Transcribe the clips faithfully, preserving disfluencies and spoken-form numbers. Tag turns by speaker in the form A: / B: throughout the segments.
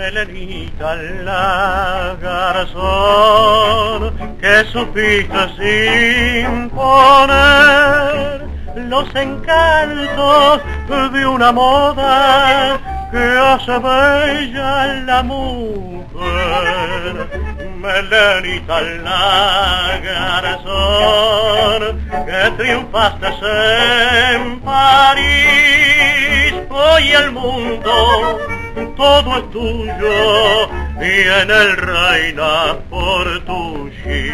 A: Melenita la garzón que supiste imponer los encantos de una moda que hace bella la mujer. Melenita la garzón que triunfaste en París, hoy el mundo todo es tuyo y en él reina por tu chi.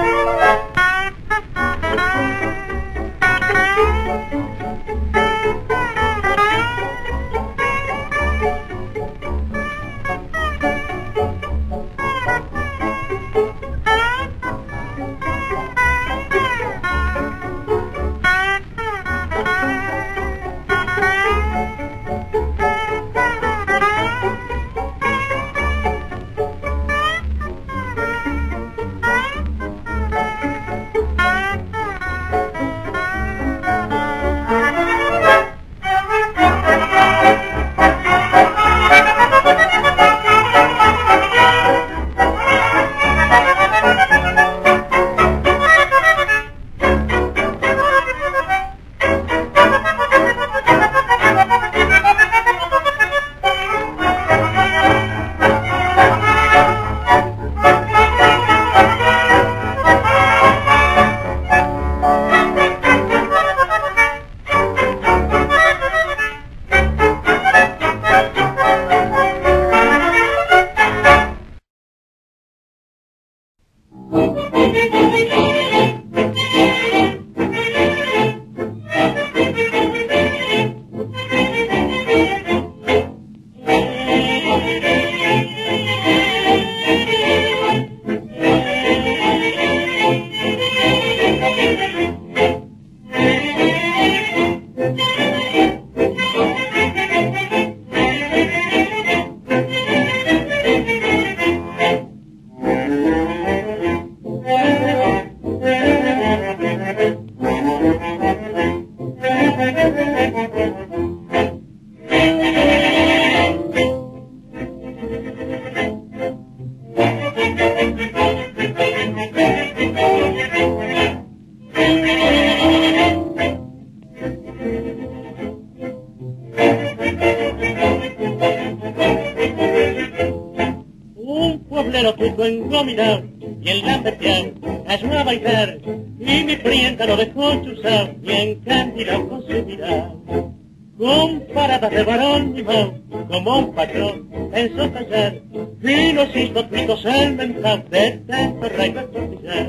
B: Y el lambertear cayó a bailar y mi prienta lo dejó chuzar y encandiló con su mirada. Con paradas de varón mimado, como un patrón pensó callar y los hijos ricos el mentado de tanto rey tortillar.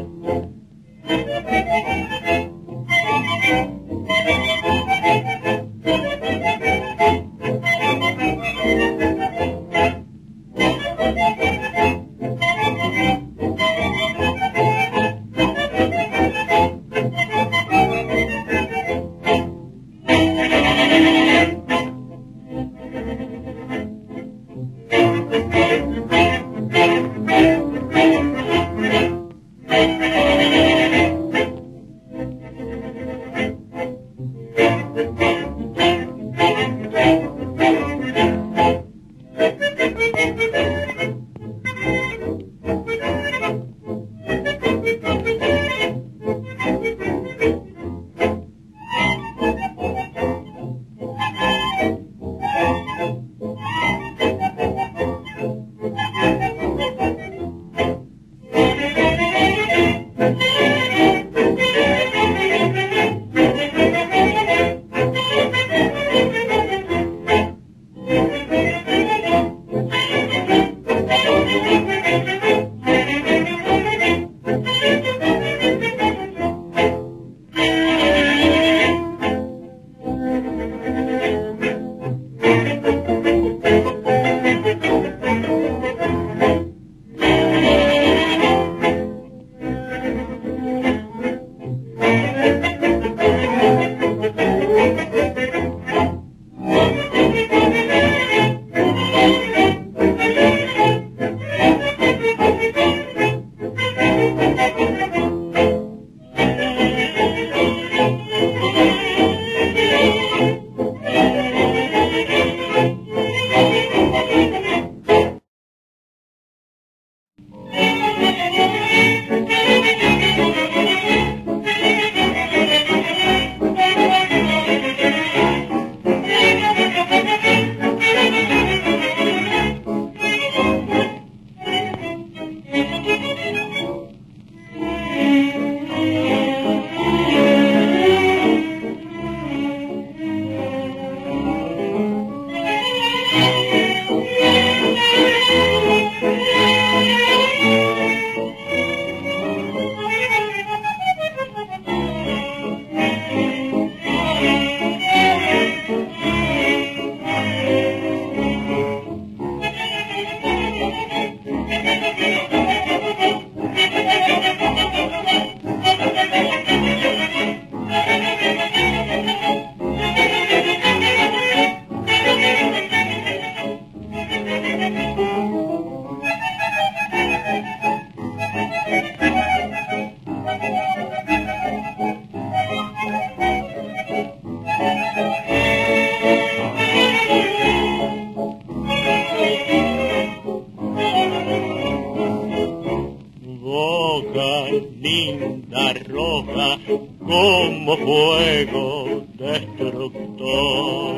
B: como fuego destructor.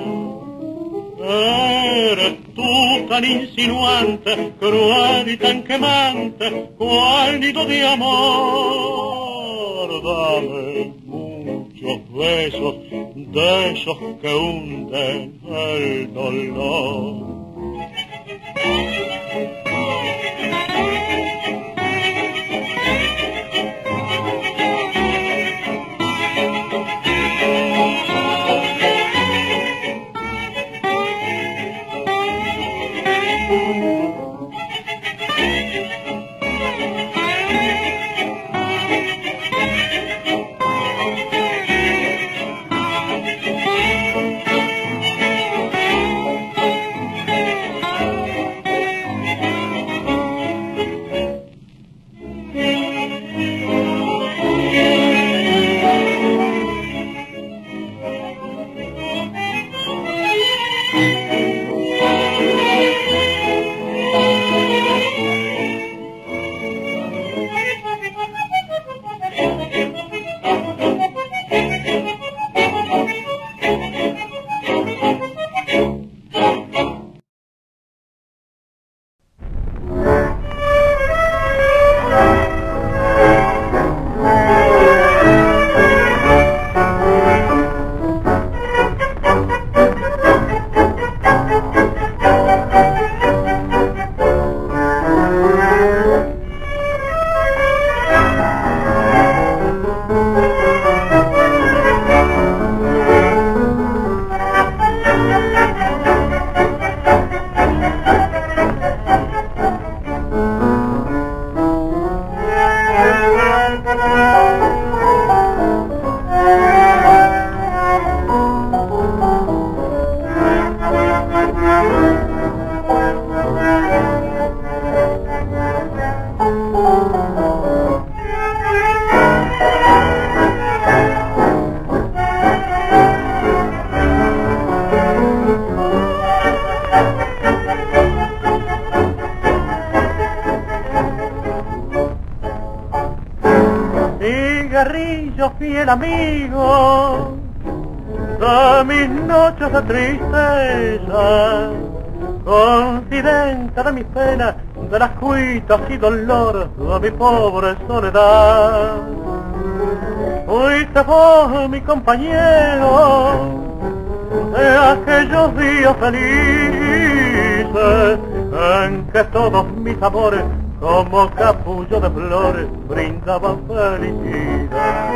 B: Eres tú tan insinuante, cruel y tan quemante, cual nido de amor. Dame muchos besos de esos que hunden el dolor.
A: Cigarrillo, fiel amigo de mis noches de tristeza, confidente de mis penas, de las cuitas y dolor de mi pobre soledad. Fuiste vos mi compañero de aquellos días felices en que todos mis amores como capullo de flores brindaban felicidad.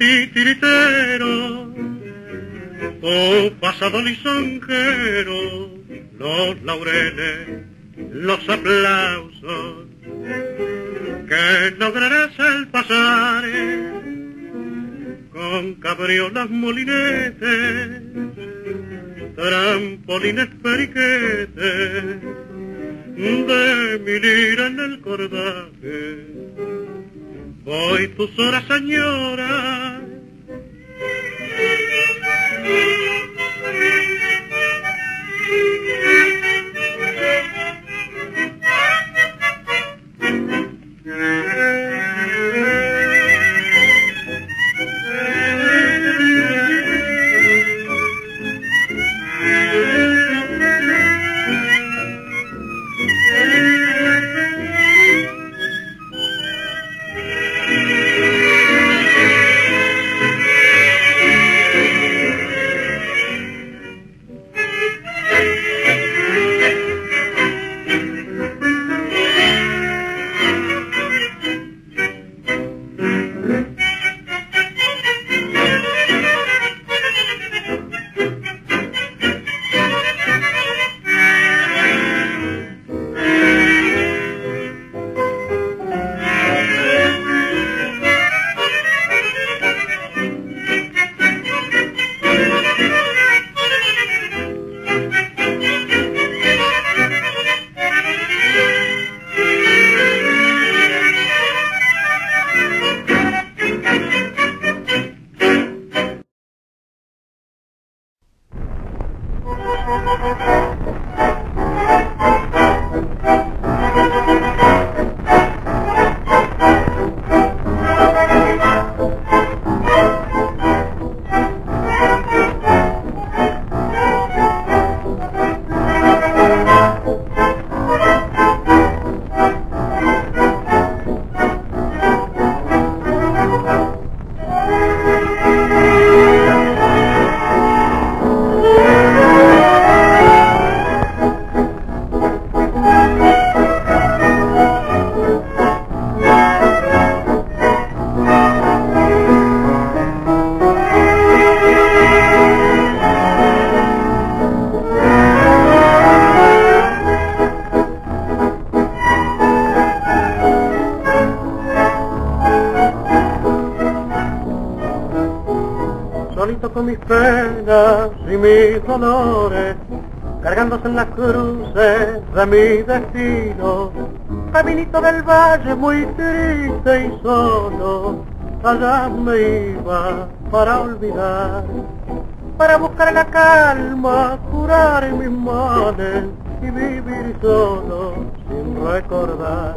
A: titiritero, tu pasado lisonjero, los laureles, los aplausos, que lograrás al pasar con cabriolas molinetes, trampolines periquetes, de mi lira en el cordaje, voy tus horas señora. Solito con mis penas y mis dolores, cargándose en las cruces de mi destino, caminito del valle muy triste y solo, allá me iba para olvidar, para buscar la calma, curar mis males y vivir solo sin recordar.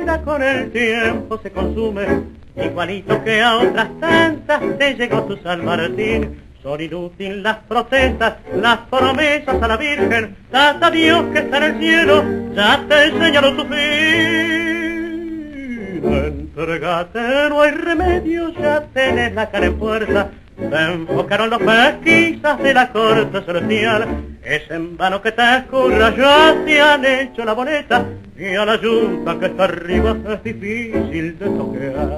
A: vida con el tiempo se consume, igualito que a otras tantas te llegó tu San Martín. Son inútiles las protestas, las promesas a la Virgen, tata Dios que está en el cielo, ya te señaló tu fin. Entregate, no hay remedio, ya tenés la cara en fuerza. Se enfocaron los pesquisas de la corte celestial, es en vano que te escurra, ya te han hecho la boleta, y a la yunta que está arriba es difícil de toquear.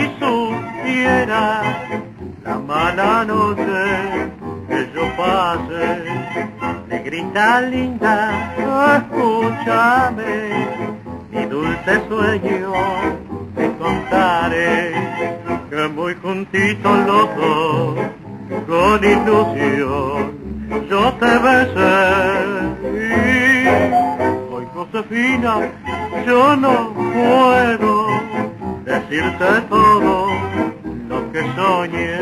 A: supiera la mala noche que yo pase, negrita linda, escúchame, mi dulce sueño te contaré, que muy juntitos los dos, con ilusión, yo te besé. Y hoy, Josefina, yo no puedo decirte todo lo que soñé.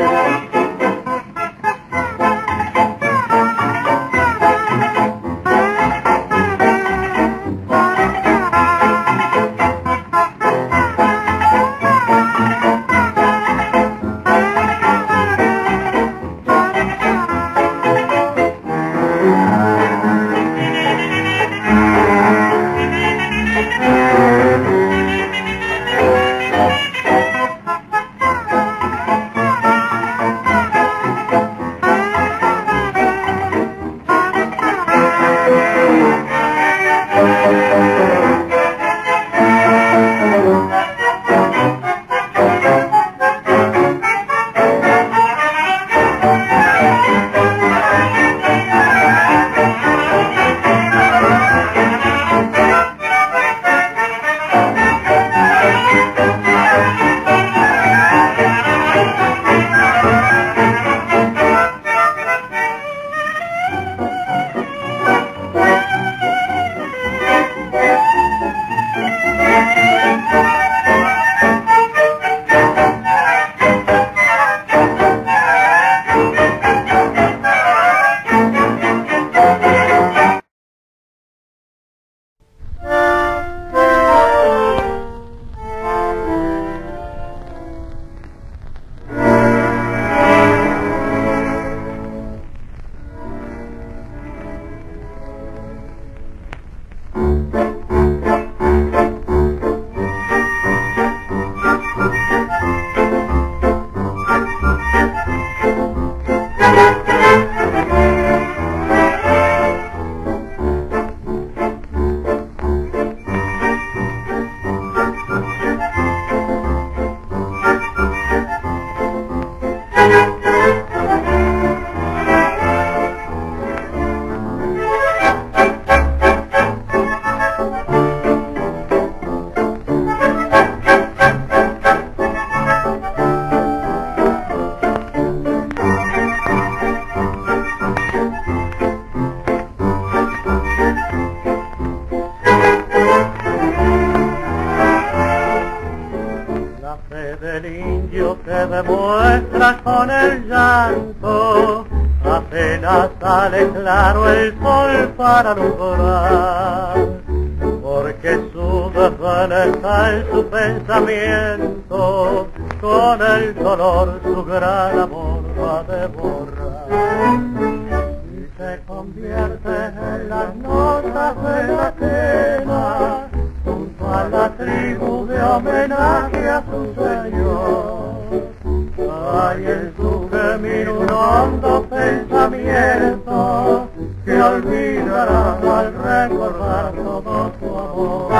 B: Del indio que demuestra con el llanto, apenas sale claro el sol para alumbrar, porque su desvelo está en su pensamiento, con el dolor su gran amor va a devorar, y se convierte en las notas de la quema, junto a la tribu de homenaje a su señor. Hay en su gemir un hondo pensamiento que olvidará al recordar todo su amor.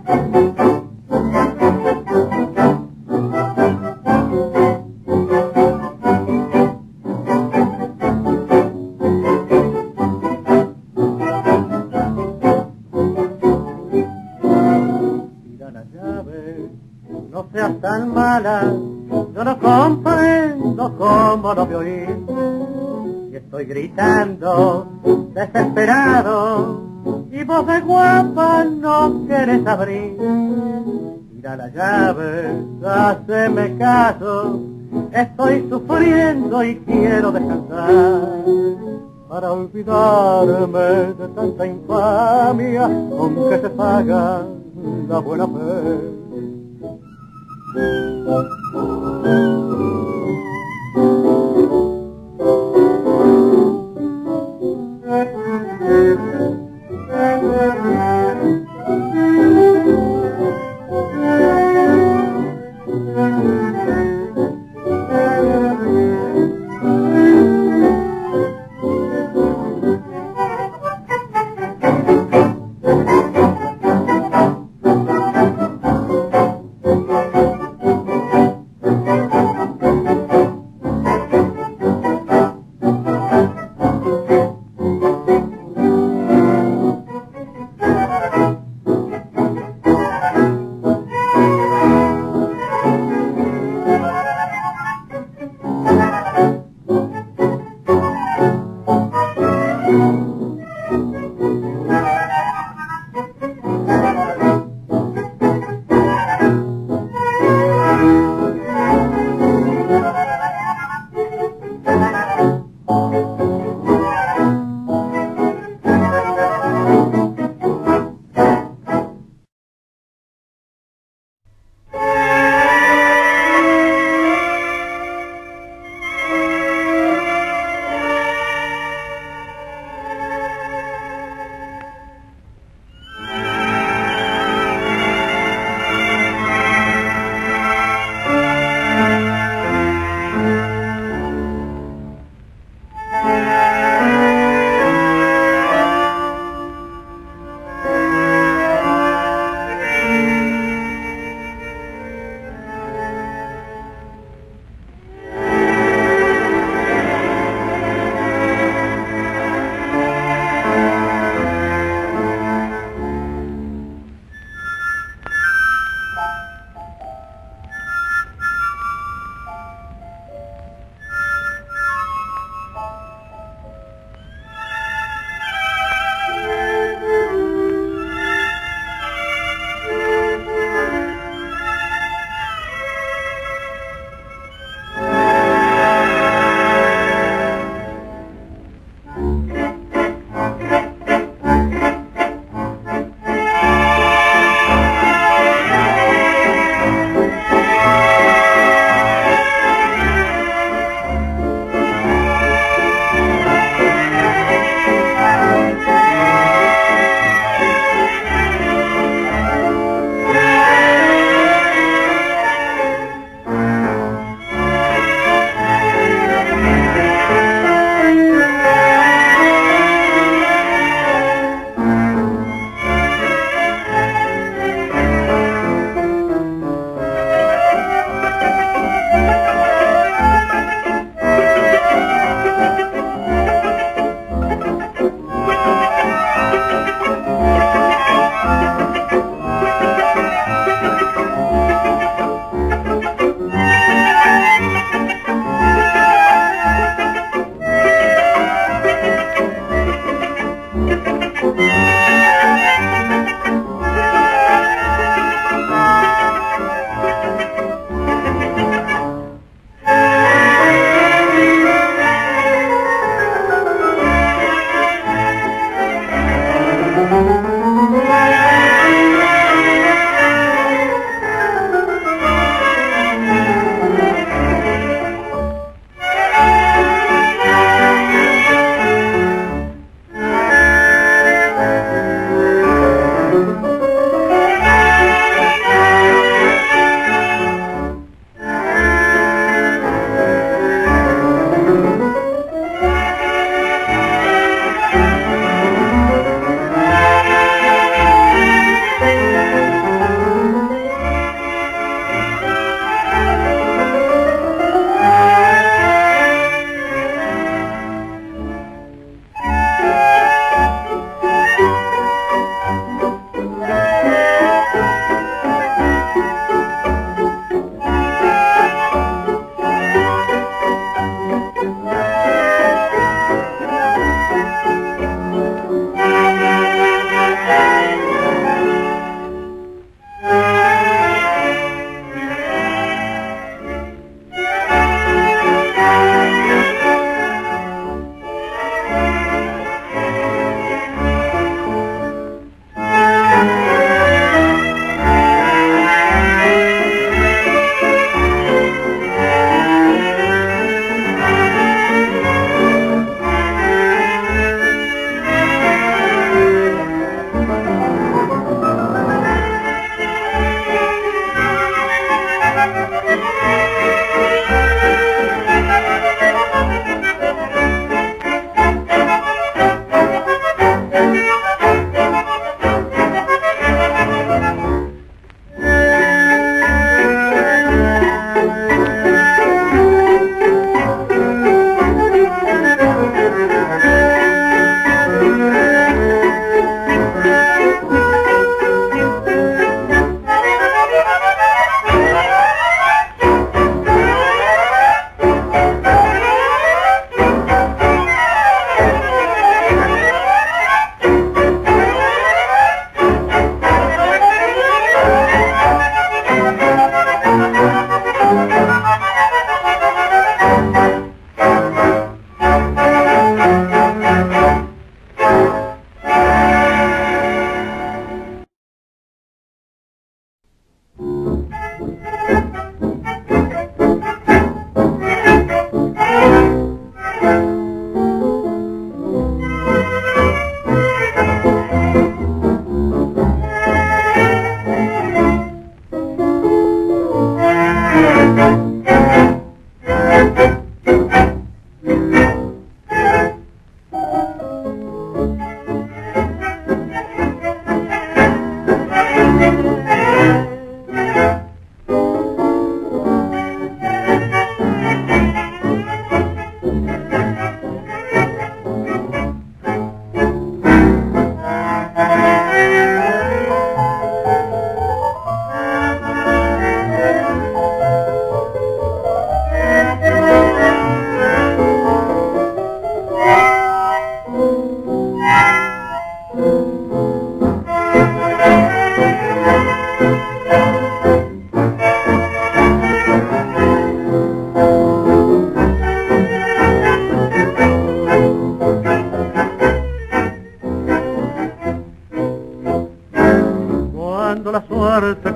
A: No seas tan mala, yo no comprendo cómo no me oís. Y estoy gritando, desesperado, y vos de guapa no querés abrir. Tira la llave, haceme caso, estoy sufriendo y quiero descansar. Para olvidarme de tanta infamia, aunque se paga la buena fe.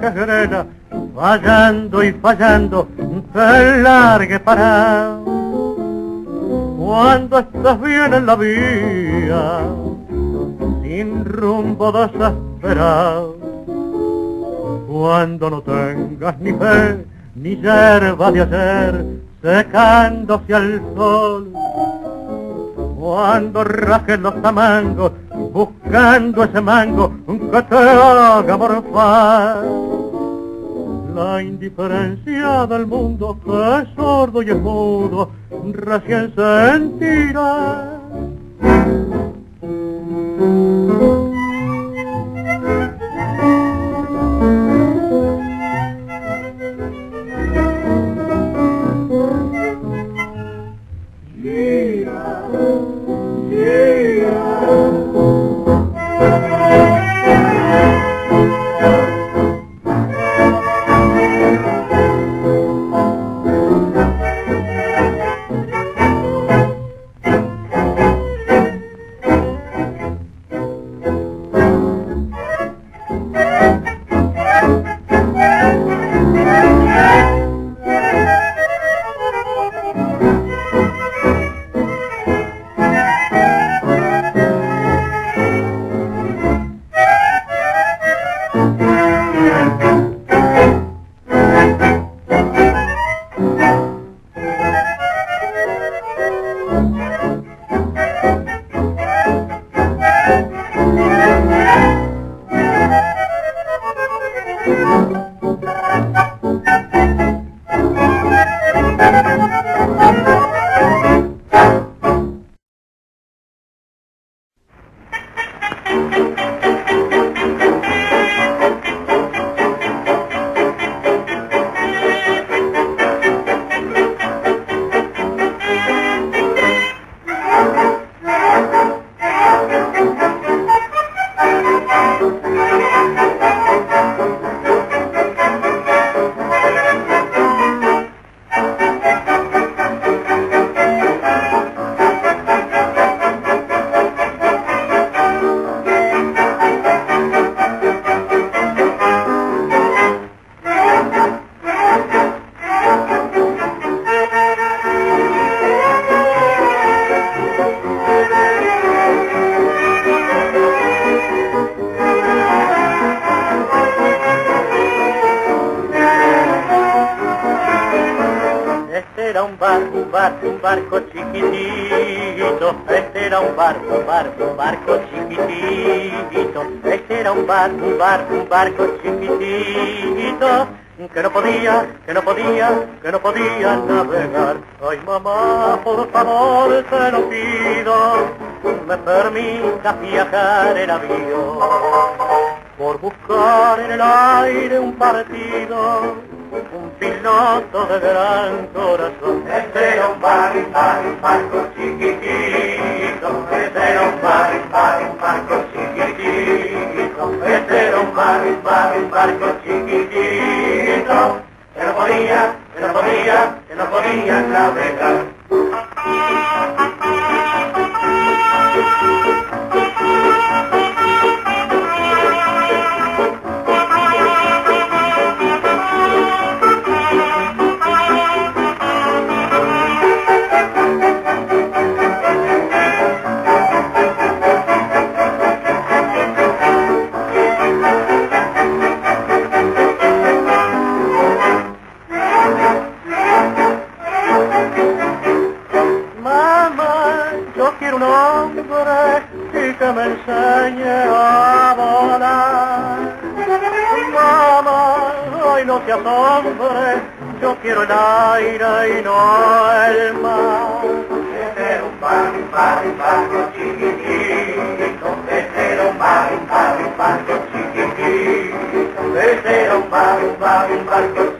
A: quejerena, fallando y fallando, te largue para. Cuando estás bien en la vía, sin rumbo desesperado, cuando no tengas ni fe, ni yerba de ayer, secándose al sol, cuando rajes los tamangos, buscando ese mango que te haga morfar. La indiferencia del mundo que es sordo y es mudo, recién sentirá.
B: Un barco chiquitito, este era un barco, un barco, un barco chiquitito, este era un barco, un barco, un barco chiquitito, que no podía, que no podía, que no podía navegar. Ay mamá, por favor te lo pido, me permita viajar en avión, por buscar en el aire un partido, un piloto de gran corazón.
A: Este era un barco, un barco, un barco chiquitito, este era un barco, un barco, un barco chiquitito, este era un barco, un barco, un barco chiquitito, que no podía, que no podía, que no podía navegar.
B: Me enseñe a volar. Mamá, hoy no seas hombre, yo quiero el aire y no el mar.
A: Este era un barco, un barco, un barco chiquitito, este era un barco, un barco, un barco chiquitito, este era un barco, un barco, un barco